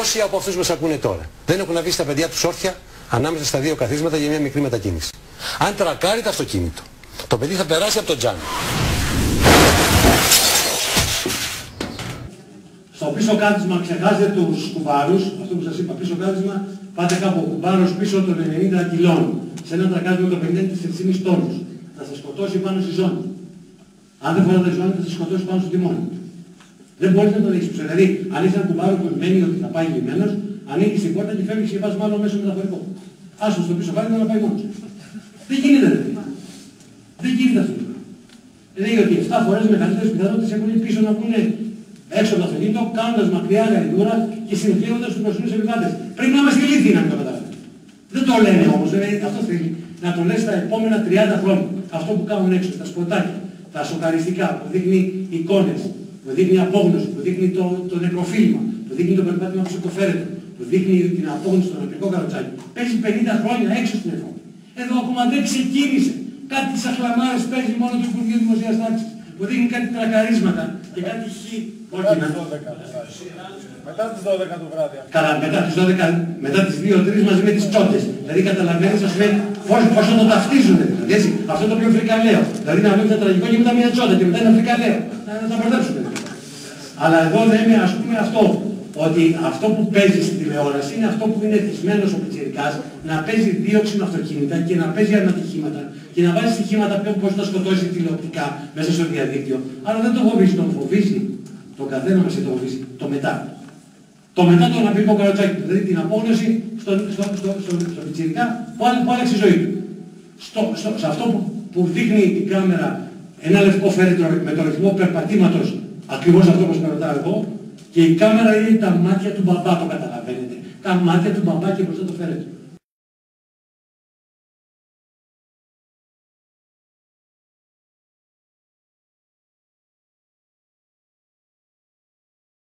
Πόσοι από αυτούς μας ακούνε τώρα δεν έχουν αφήσει τα παιδιά τους όρθια ανάμεσα στα δύο καθίσματα για μια μικρή μετακίνηση? Αν τρακάρει το αυτοκίνητο, το παιδί θα περάσει από το τζάμι. Στο πίσω κάθισμα ξεχάσετε τους κουμπάρους, αυτό που σας είπα, πίσω κάθισμα, πάτε κάπου ο κουμπάρος πίσω των 90 κιλών, σε ένα τρακάρισμα το 54,5 τόνους. Θα σας σκοτώσει πάνω στη ζώνη. Αν δεν φοράτε τη ζώνη θα σας σκοτώσει πάνω στο τιμόνι. Δεν μπορείς να το δείξεις. Δηλαδή, αν είσαι ένα κουμπάρο που μένει ότι θα πάει λιμένος, ανοίγεις την πόρτα και φεύγεις και πας μάλλον μέσω μεταφορικό. Άσο στο πίσω κάθισμα να πάει μόνος. Δεν γίνεται δηλαδή. Δεν γίνεται αυτό. Λέει ότι 7 φορές μεγαλύτερες πιθανότητες έχουν πίσω να βγουν έξω από το αυτοκίνητο, κάνοντας μακριά γαϊδούρα και συνεχίζοντας τους προσωρινούς επιβάτες. Πρέπει να είμαστε ηλίθιοι να μην το καταλάβετε. Δεν το λένε όμως, αυτό θέλει να το λες τα επόμενα 30 χρόνια. Αυτό που κάνουν έξω, τα σποτάκια, τα σοκαριστικά, που δείχνει εικόνες, που δείχνει απόγνωση, που δείχνει το νεκροφίλμα, που δείχνει το περπάτημα που σηκωφέρεται, που δείχνει την απόγνωση στο νεκρικό καροτσάκι. Παίζει 50 χρόνια έξω στην Ευρώπη. Εδώ ακόμα δεν ξεκίνησε. Κάτι σαν χλαμάρες παίζει μόνο το Υπουργείο Δημοσίας Τάξης, που δείχνει κάτι τρακαρίσματα και κάτι όχι να... Μετά τις 12 το βράδυ. Καλά, μετά τις 2-3 μαζί με τις τσότες. Δηλαδή καταλαβαίνεις ας πούμε πόσο το ταυτίζουν. Δηλαδή, έτσι, αυτό το πιο φρικαλαίο. Δηλαδή να βλέπεις ένα τραγικό και μετά μια τσότα και μετά ένα φρικαλαίο. Να τα μπερδέψουν. Αλλά εδώ λέμε ας πούμε αυτό. Ότι αυτό που παίζει στην τηλεόραση είναι αυτό που είναι εθισμένος ο πιτσιρικάς να παίζει δίωξη με αυτοκίνητα και να παίζει ανατυχήματα και να βάζει στοιχήματα που πώς θα σκοτώσει τηλεοπτικά μέσα στο διαδίκτυο. Αλλά δεν το φοβίζει, τον φοβίζει. Το καθένα μας το φοβίζει. Το μετά. Το μετά το αναπηρικό καροτσάκι του. Δηλαδή την απόγνωση στο πιτσιρικά που άλλαξε η ζωή του. Σε αυτό που δείχνει η κάμερα ένα λευκό φέρετρο με το ρυθμό περπατήματος, ακριβώς αυτό που σας περπατάω εγώ, και η κάμερα είναι τα μάτια του μπαμπά, το καταλαβαίνετε. Τα μάτια του μπαμπά και μπροστά το φέρετρο.